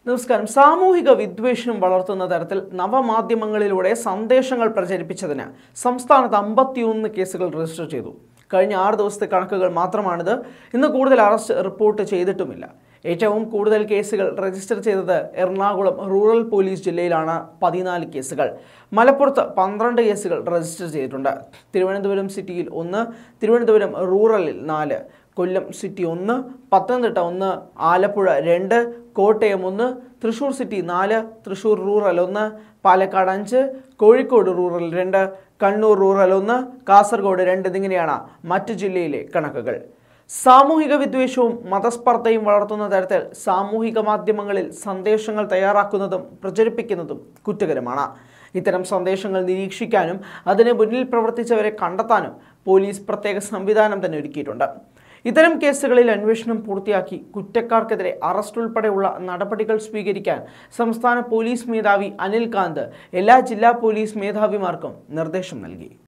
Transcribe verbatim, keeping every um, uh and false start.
നമസ്കാരം. സാമൂഹിക വിദ്വേഷം വളർത്തുന്ന തരത്തിൽ നവമാധ്യമങ്ങളിലൂടെ സന്ദേശങ്ങൾ പ്രചരിപ്പിച്ചതിന് സംസ്ഥാനത്ത് അമ്പത്തിയൊന്ന് കേസുകൾ രജിസ്റ്റർ ചെയ്തു. കഴിഞ്ഞ ആറ് ദിവസത്തെ കണക്കുകൾ മാത്രമാണിത്. ഇന്ന് കൂടുതൽ അറസ്റ്റ് റിപ്പോർട്ട് ചെയ്തിട്ടുമില്ല. ഏറ്റവും കൂടുതൽ കേസുകൾ രജിസ്റ്റർ ചെയ്തത് എറണാകുളം റൂറൽ പോലീസ് ജില്ലയിലാണ്, പതിനാല് കേസുകൾ. മലപ്പുറത്ത് പന്ത്രണ്ട് കേസുകൾ രജിസ്റ്റർ ചെയ്തിട്ടുണ്ട്. തിരുവനന്തപുരം സിറ്റിയിൽ ഒന്ന്, തിരുവനന്തപുരം റൂറലിൽ നാല്, കൊല്ലം സിറ്റി ഒന്ന്, പത്തനംതിട്ട ഒന്ന്, ആലപ്പുഴ രണ്ട്, കോട്ടയം ഒന്ന്, തൃശ്ശൂർ സിറ്റി നാല്, തൃശ്ശൂർ റൂറൽ ഒന്ന്, പാലക്കാട് അഞ്ച്, കോഴിക്കോട് റൂറൽ രണ്ട്, കണ്ണൂർ റൂറൽ ഒന്ന്, കാസർഗോഡ് രണ്ട് എന്നിങ്ങനെയാണ് മറ്റ് ജില്ലയിലെ കണക്കുകൾ. സാമൂഹിക വിദ്വേഷവും മതസ്പർദ്ധയും വളർത്തുന്ന തരത്തിൽ സാമൂഹിക മാധ്യമങ്ങളിൽ സന്ദേശങ്ങൾ തയ്യാറാക്കുന്നതും പ്രചരിപ്പിക്കുന്നതും കുറ്റകരമാണ്. ഇത്തരം സന്ദേശങ്ങൾ നിരീക്ഷിക്കാനും അതിന് മുന്നിൽ പ്രവർത്തിച്ചവരെ കണ്ടെത്താനും പോലീസ് പ്രത്യേക സംവിധാനം തന്നെ ഒരുക്കിയിട്ടുണ്ട്. ഇത്തരം കേസുകളിൽ അന്വേഷണം പൂർത്തിയാക്കി കുറ്റക്കാർക്കെതിരെ അറസ്റ്റ് ഉൾപ്പെടെയുള്ള നടപടികൾ സ്വീകരിക്കാൻ സംസ്ഥാന പോലീസ് മേധാവി അനിൽ കാന്ത് എല്ലാ ജില്ലാ പോലീസ് മേധാവിമാർക്കും നിർദ്ദേശം നൽകി.